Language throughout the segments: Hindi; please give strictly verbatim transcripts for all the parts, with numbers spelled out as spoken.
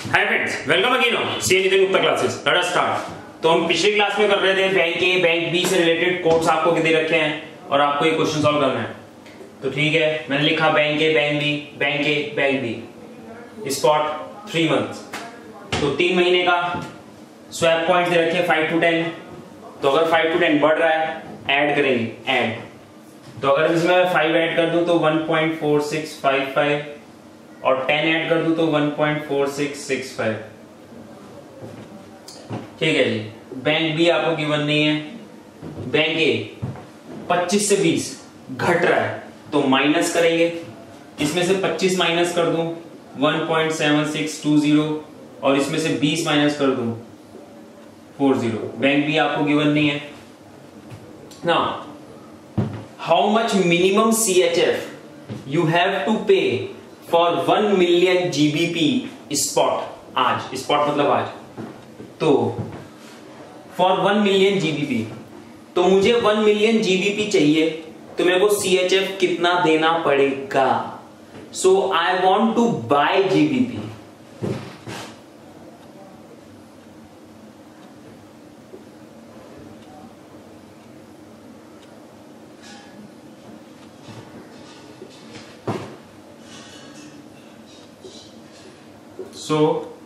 Hi friends, welcome again on C Nitin Gupta classes. Let us start. तो हम पिछली क्लास में कर रहे थे बैंक ए बैंक बी से रिलेटेड कोड्स आपको दे रखे हैं और आपको ये क्वेश्चन सॉल्व करना है। तो ठीक है, मैंने लिखा bank A bank B bank A bank B spot three months. तो तीन महीने का स्वैप पॉइंट्स दे रखे हैं फाइव टू टेन। तो अगर फाइव टू टेन बढ़ रहा है ऐड करेंगे ऐड। तो अगर इसमें फाइव ऐड कर दूं तो one point four six five five और टेन ऐड कर दूं तो one point four six six five. ठीक है जी। बैंक बी आपको गिवन नहीं है। बैंक ए पच्चीस से बीस घट रहा है तो माइनस करेंगे। इसमें से पच्चीस माइनस कर दूं one point seven six two zero और इसमें से बीस माइनस कर दूं फोर जीरो। बैंक बी आपको गिवन नहीं है ना। How much minimum C H F you have to pay for one million GBP spot. आज स्पॉट मतलब आज। तो फॉर वन मिलियन जीबीपी, तो मुझे वन मिलियन जीबीपी चाहिए तो मेरे को सीएचएफ कितना देना पड़ेगा। So I want to buy GBP. So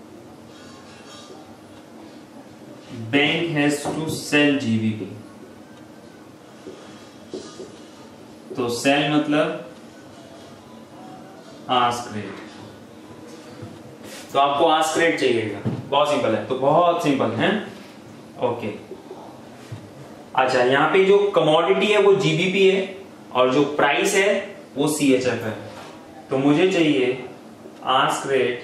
bank has to sell G B P। तो सेल मतलब आस्क रेट। तो आपको आस्क रेट चाहिएगा। बहुत सिंपल है। तो बहुत सिंपल है। ओके, अच्छा यहां पे जो कमोडिटी है वो जीबीपी है और जो प्राइस है वो सीएचएफ है। तो मुझे चाहिए ask rate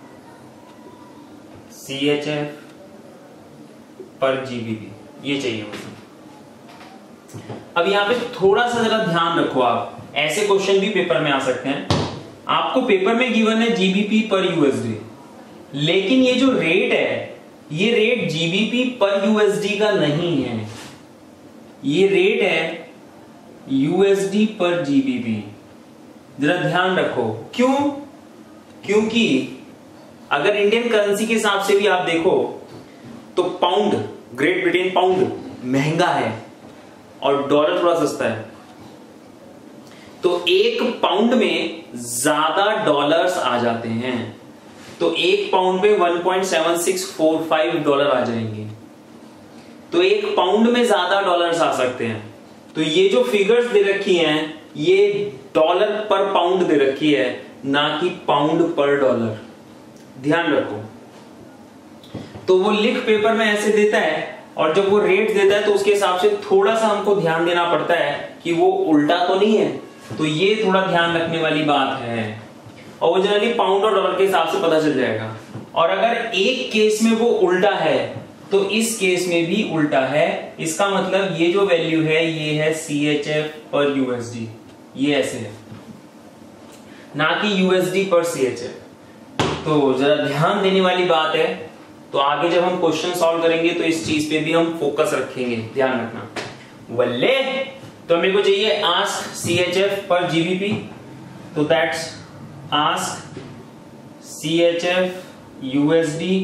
C H F पर जीबीपी, ये चाहिए मुझे। अब यहां पे थोड़ा सा जरा ध्यान रखो, आप ऐसे क्वेश्चन भी पेपर में आ सकते हैं। आपको पेपर में गिवन है जीबीपी पर यूएसडी, लेकिन ये जो रेट है ये रेट जीबीपी पर यूएसडी का नहीं है, ये रेट है यूएसडी पर जीबीपी। जरा ध्यान रखो। क्यों? क्योंकि अगर इंडियन करेंसी के हिसाब से भी आप देखो तो पाउंड, ग्रेट ब्रिटेन पाउंड महंगा है और डॉलर थोड़ा सस्ता है। तो एक पाउंड में ज्यादा डॉलर्स आ जाते हैं। तो एक पाउंड पे one point seven six four five dollar आ जाएंगे। तो एक पाउंड में ज्यादा डॉलर्स आ सकते हैं। तो ये जो फिगर्स दे रखी हैं ये डॉलर पर पाउंड दे रखी है, ना कि पाउंड पर डॉलर। ध्यान रखो। तो वो लिख पेपर में ऐसे देता है और जब वो रेट देता है तो उसके हिसाब से थोड़ा सा हमको ध्यान देना पड़ता है कि वो उल्टा तो नहीं है। तो ये थोड़ा ध्यान रखने वाली बात है। और वो जनरली पाउंड और डॉलर के हिसाब से पता चल जाएगा। और अगर एक केस में वो उल्टा है तो इस केस में भी उल्टा है। इसका मतलब ये जो वैल्यू है ये है सीएचएफ पर यूएसडी, ये ऐसे है, ना कि यूएसडी पर सीएचएफ। तो जरा ध्यान देने वाली बात है। तो आगे जब हम क्वेश्चन सॉल्व करेंगे तो इस चीज पे भी हम फोकस रखेंगे, ध्यान रखना। वल्ले तो मेरे को चाहिए आस्क सीएचएफ पर जीबीपी। तो that's ask CHF USD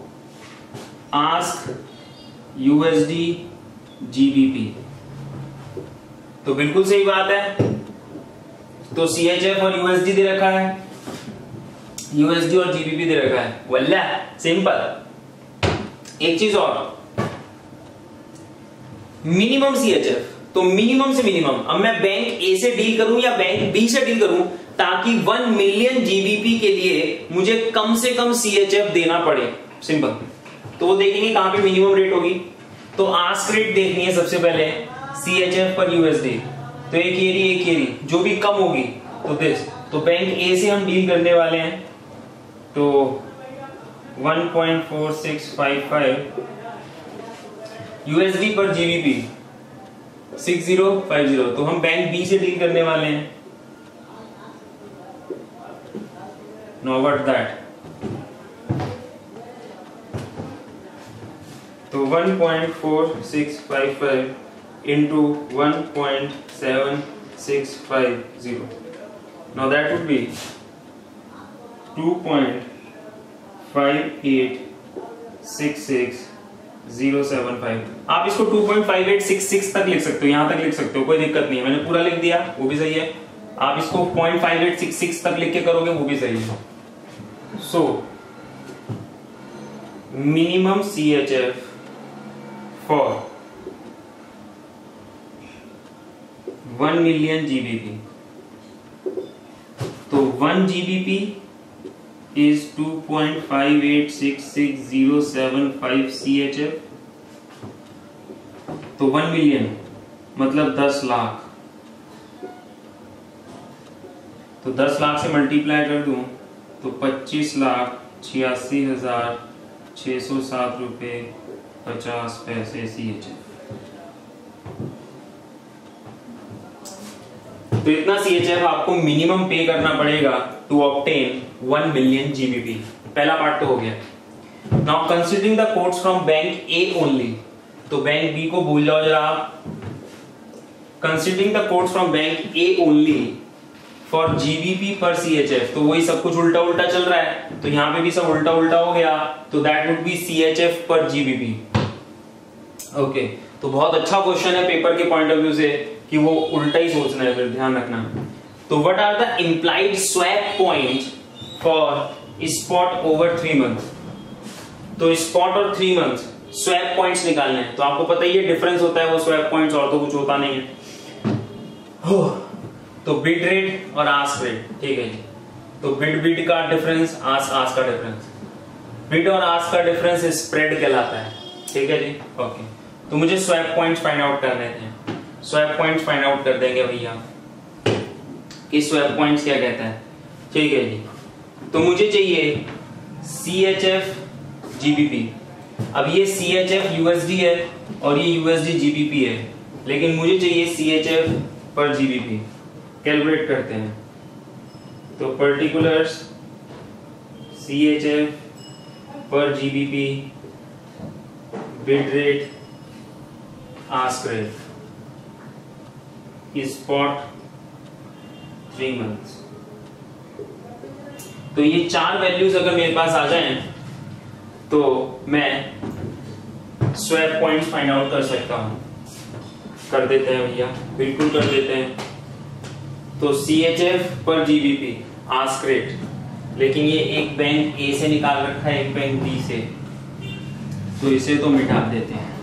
ask USD GBP. तो बिल्कुल सही बात है। तो सीएचएफ और यूएसडी दे रखा है, यूएसडी और जीबीपी दे रखा है। वल्ला सिंपल। एक चीज और, मिनिमम सीएचएफ। तो मिनिमम से मिनिमम, अब मैं बैंक ए से डील करूं या बैंक बी से डील करूं, ताकि वन मिलियन जीबीपी के लिए मुझे कम से कम सीएचएफ देना पड़े। सिंपल। तो वो देखेंगे कहां पे मिनिमम रेट होगी। तो आस्क रेट देखनी है सबसे पहले सीएचएफ पर यूएसडी। तो एक एरी एक एरी जो भी कम होगी तो दिस। तो बैंक ए से हम डील करने वाले हैं तो one point four six five five USD पर GBP six zero five zero. तो हम बैंक बी से डील करने वाले हैं। No what that. तो one point four six five five into one point seven six five zero. Now that would be two point five eight six six zero seven five. आप इसको two point five eight six six तक लिख सकते हो, यहां तक लिख सकते हो, कोई दिक्कत नहीं है। मैंने पूरा लिख दिया वो भी सही है। आप इसको point five eight six six तक लिख के करोगे वो भी सही है। So minimum C H F for one million GBP, तो one GBP is two point five eight six six zero seven five C H F. तो वन मिलियन मतलब दस लाख, तो दस लाख से मल्टीप्लाई कर दूं तो पच्चीस लाख छियासी हजार छह सौ सात रुपए पचास पैसे सी एच एफ। तो इतना सी एच एफ आपको मिनिमम पे करना पड़ेगा to obtain one million GBP. पहला पार्ट तो हो गया। Now considering the codes from bank A only, तो बैंक बी को भूल जाओ जरा आप। Considering the codes from bank A only for GBP पर सी एच एफ, तो वही सब कुछ उल्टा उल्टा चल रहा है, तो यहां पे भी सब उल्टा उल्टा हो गया, तो that would be C H F पर जीबीपी। ओके, तो बहुत अच्छा क्वेश्चन है पेपर के पॉइंट ऑफ व्यू से कि वो उल्टा ही सोचना है, फिर ध्यान रखना। तो what are the implied swap point for spot over three month, तो स्पॉट और थ्री मंथ स्वैप पॉइंट्स निकालने हैं। तो आपको पता ही है डिफरेंस होता है वो स्वैप पॉइंट्स, और तो कुछ होता नहीं है। हो, तो बिड रेट और आस्क रेट, ठीक है जी। तो बिड बिड का डिफरेंस, आस्क आस्क का डिफरेंस, बिड और आस्क का डिफरेंस स्प्रेड कहलाता है, ठीक है जी। ओके, तो मुझे स्वैप पॉइंट्स फाइंड आउट करने थे। स्वैप पॉइंट्स फाइंड आउट कर देंगे भैया कि स्वैप पॉइंट्स क्या कहता है, ठीक है जी। तो मुझे चाहिए सी एच एफ जीबीपी। अब ये सी एच एफ यूएसडी है और ये यूएसडी जीबीपी है, लेकिन मुझे चाहिए सी एच एफ पर जीबीपी। कैलकुलेट करते हैं, तो पर्टिकुलर्स सी एच एफ पर GBP, bid rate, ask rate, spot three months. तो ये चार वैल्यूज अगर मेरे पास आ जाएं तो मैं स्वैप पॉइंट्स फाइंड आउट कर सकता हूं। कर देते हैं भैया, बिल्कुल कर देते हैं। तो सी एच एफ पर जीबीपी, आस्क रेट, लेकिन ये एक बैंक ए से निकाल रखा है, एक बैंक बी से, तो इसे तो मिटा देते हैं।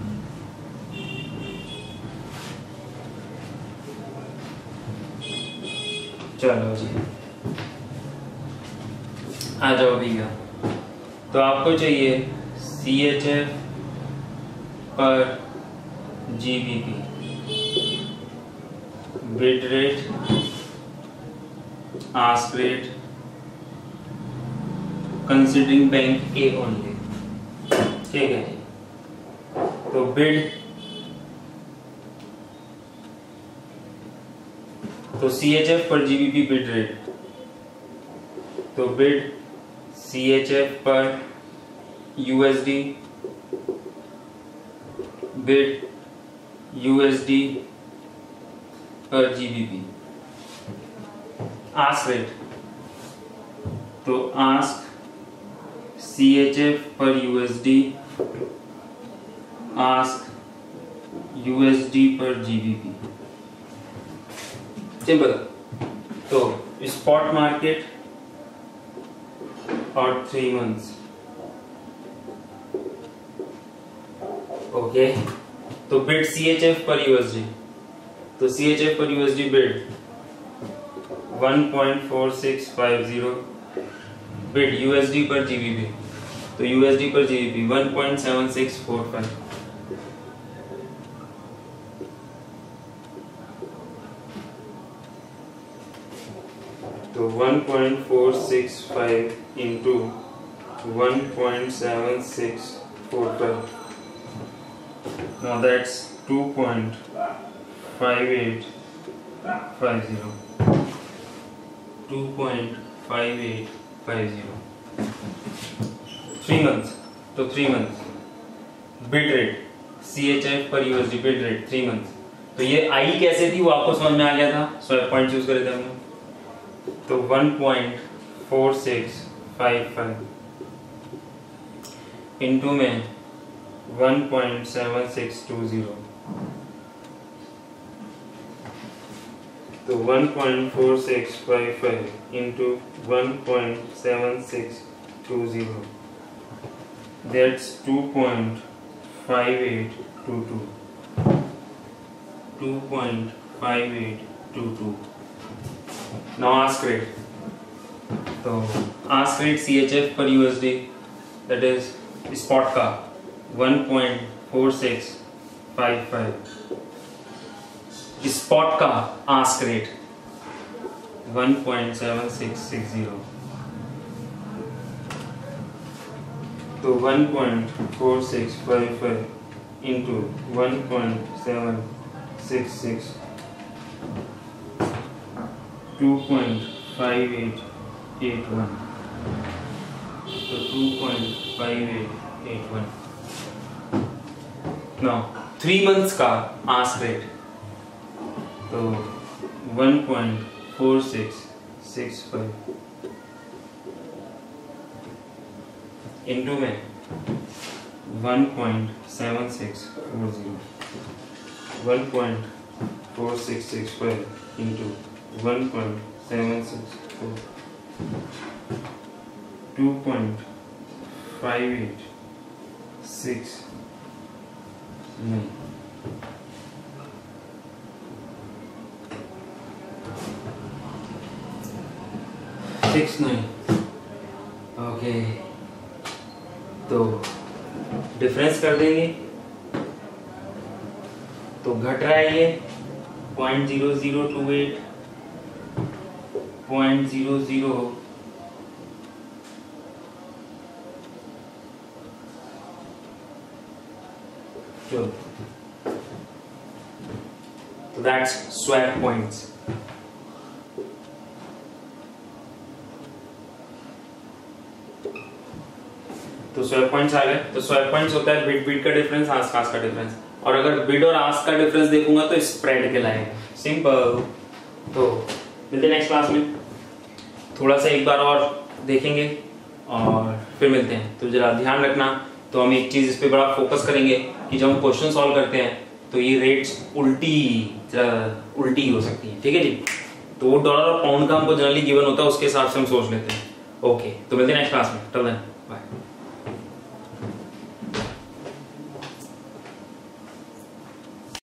चलो जी, आ जाओ भैया। तो आपको चाहिए सी एच एफ पर GBP, bid rate, ask rate, considering bank A only, ठीक है। तो बिड, तो सी एच एफ पर जीबीपी बिड रेट, तो बिड सी एच एफ पर यूएसडी, बिड यूएसडी पर जीबीपी, आस्क रेट, तो आस्क सी एच एफ पर यूएसडी, आस्क यूएसडी पर जीबीपी, सिंपल। तो स्पॉट मार्केट और थ्री मंथ्स, ओके। तो बिड सी एच एफ पर यूएसडी, तो सी एच एफ पर USD bid one point four six five zero, bid USD पर जीबीपी, तो यूएसडी पर GBP one point seven six four five. तो one point four six five into one point seven six four five, now that's two point five eight five zero, two point five eight five zero, three months, तो three months, bid rate C H F पर USD bid rate three months. तो ये आई कैसे थी वो आपको समझ में आ गया था, स्वैप पॉइंट यूज करे थे हमने। तो one point four six five five into में one point seven six two zero, तो one point four six five five into one point seven six two zero, that's two point five eight two two, two point five eight two two. Now ask rate, तो ask rate C H F पर यूएसडी दैट इज स्पॉट का one point four six five five, spot का ask rate one point seven six six zero, तो one point four six five five into one point seven six six, two point five eight eight one, तो two point five eight eight one. Now three months का आस्क रेट, तो one point four six six five into में one point seven six four zero, one point four six six five into one point seven six four, two point five eight six नहीं, सिक्स नाइन। ओके, तो डिफरेंस कर देंगे, तो घट रहा है ये point zero zero two eight, point zero zero तो दैट्स स्वैप पॉइंट्स। तो स्वैप पॉइंट्स आ गए। तो स्वैप पॉइंट्स होता है बिड बिड का डिफरेंस, आस्क आस्क का डिफरेंस, और अगर बिड और आस्क का डिफरेंस देखूंगा तो स्प्रेड कहलाएगा। सिंपल। तो मिलते हैं नेक्स्ट क्लास में, थोड़ा सा एक बार और देखेंगे और फिर मिलते हैं। तो जरा ध्यान रखना, तो हम एक चीज इस पे बड़ा फोकस करेंगे कि जब हम क्वेश्चन सॉल्व करते हैं तो ये रेट्स उल्टी उल्टी हो सकती है, ठीक है जी। तो वो डॉलर और पाउंड का हमको जनरली गिवन होता है, उसके हिसाब से हम सोच लेते हैं। ओके, तो मिलते हैं नेक्स्ट क्लास में, टिल देन।